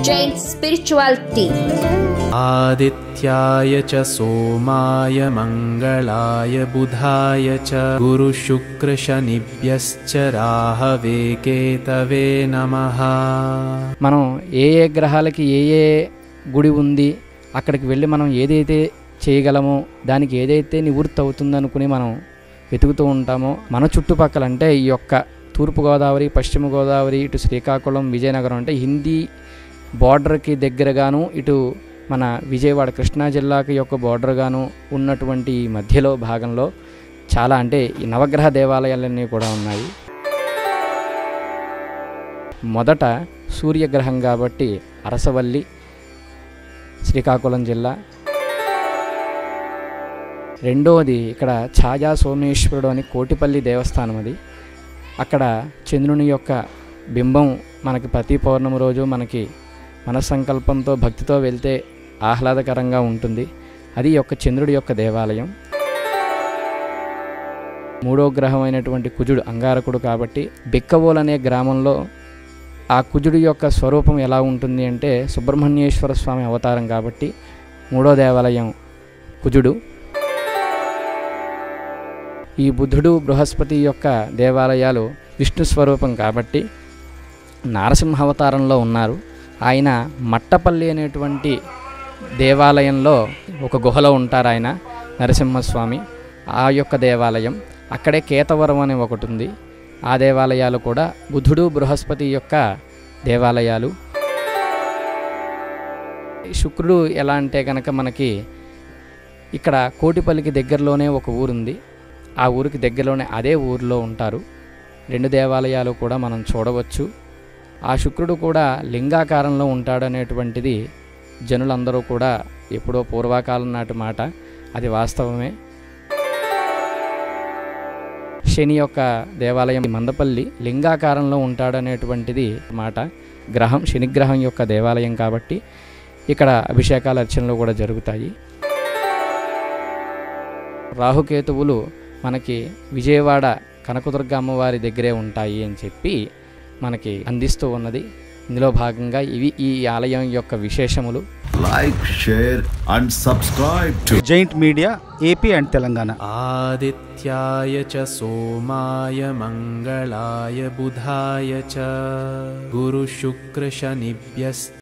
Jain spirituality. आदित्याय च सोमाय मंगलाय बुधाय च गुरु शुक्र शनिभ्यश्च राहवे केतवे नमः। మనం ఏ గ్రహాలకి ఏ గుడి ఉంది, అక్కడికి వెళ్ళి మనం ఏదైతే చేయగలమో, దానికి ఏదైతే నివృత్తి అవుతుందనుకుని మనం వెతుకుతూ ఉంటామో, మన చుట్టుపక్కల అంటే ఈ యొక్క తూర్పుగోదావరి, పశ్చిమ గోదావరి, ఇటు శ్రీకాకుళం, విజయనగరం అంటే హిందీ బార్డర్కి దగ్గరగాను, ఇటు మన విజయవాడ కృష్ణా జిల్లాకి యొక్క బార్డర్గాను ఉన్నటువంటి మధ్యలో భాగంలో చాలా అంటే ఈ నవగ్రహ దేవాలయాలన్నీ కూడా ఉన్నాయి. మొదట సూర్యగ్రహం కాబట్టి అరసవల్లి, శ్రీకాకుళం జిల్లా. రెండవది ఇక్కడ ఛాయా సోమేశ్వరుడు అని కోటిపల్లి దేవస్థానం. అది అక్కడ చంద్రుని యొక్క బింబం మనకి ప్రతి పౌర్ణమి రోజు మనకి మనస్సంకల్పంతో భక్తితో వెళ్తే ఆహ్లాదకరంగా ఉంటుంది. అది యొక్క చంద్రుడి యొక్క దేవాలయం. మూడో గ్రహం అయినటువంటి కుజుడు అంగారకుడు కాబట్టి బిక్కవోలు అనే గ్రామంలో ఆ కుజుడి యొక్క స్వరూపం ఎలా ఉంటుంది అంటే సుబ్రహ్మణ్యేశ్వర స్వామి అవతారం కాబట్టి మూడో దేవాలయం కుజుడు. ఈ బుద్ధుడు, బృహస్పతి యొక్క దేవాలయాలు విష్ణు స్వరూపం కాబట్టి నారసింహ అవతారంలో ఉన్నారు. ఆయన మట్టపల్లి అనేటువంటి దేవాలయంలో ఒక గుహలో ఉంటారు ఆయన నరసింహస్వామి. ఆ యొక్క దేవాలయం అక్కడే కేతవరం అనే ఒకటి ఉంది. ఆ దేవాలయాలు కూడా బుద్ధుడు, బృహస్పతి యొక్క దేవాలయాలు. శుక్రుడు ఎలా అంటే కనుక మనకి ఇక్కడ కోటిపల్లికి దగ్గరలోనే ఒక ఊరుంది. ఆ ఊరికి దగ్గరలోనే అదే ఊరిలో ఉంటారు. రెండు దేవాలయాలు కూడా మనం చూడవచ్చు. ఆ శుక్రుడు కూడా లింగాకారంలో ఉంటాడనేటువంటిది జనులందరూ కూడా ఎప్పుడో పూర్వకాలం నాటి మాట, అది వాస్తవమే. శని యొక్క దేవాలయం మందపల్లి లింగాకారంలో ఉంటాడనేటువంటిది మాట. గ్రహం శనిగ్రహం యొక్క దేవాలయం కాబట్టి ఇక్కడ అభిషేకాల అర్చనలు కూడా జరుగుతాయి. రాహుకేతువులు మనకి విజయవాడ కనకదుర్గ అమ్మవారి దగ్గరే ఉంటాయి అని చెప్పి మనకి అందిస్తూ ఉన్నది. ఇందులో భాగంగా ఇవి ఈ ఆలయం యొక్క విశేషములు. Like, share and subscribe to giant media AP and Telangana. ఆదిత్యాయ చ సోమాయ మంగళాయ బుధాయ చ గురు శుక్ర శనిభ్యశ్చ